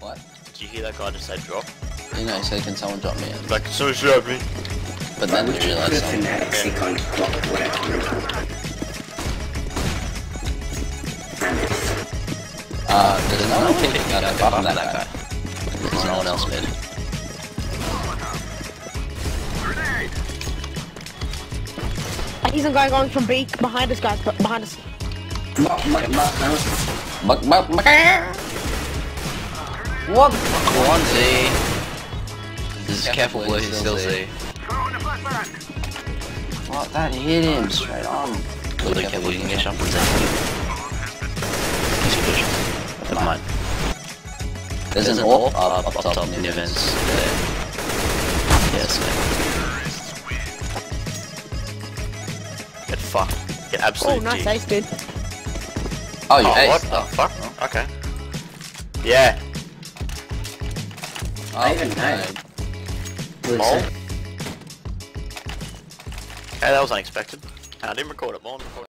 What? Did you hear that guy just say drop? You know, he said, can someone drop me in? Like, so drop me. But then he realised Griffin something. Hexicon Clockwork. There's no one picking up apart from that guy. There's no one else mid. He's a guy going from B behind us, guys. Behind us. What? One Z. Just careful where he's still Z. What? That hit him straight on. Really careful, you can get shot from Z. Never mind. There's an AWP up top New vents. Yes, man. Get fucked. Get Oh, absolutely nice G. ace, dude. Oh, you Oh, aced. what the fuck? Okay. Yeah. Oh, I even know. Mole. Okay, that was unexpected. I didn't record it more.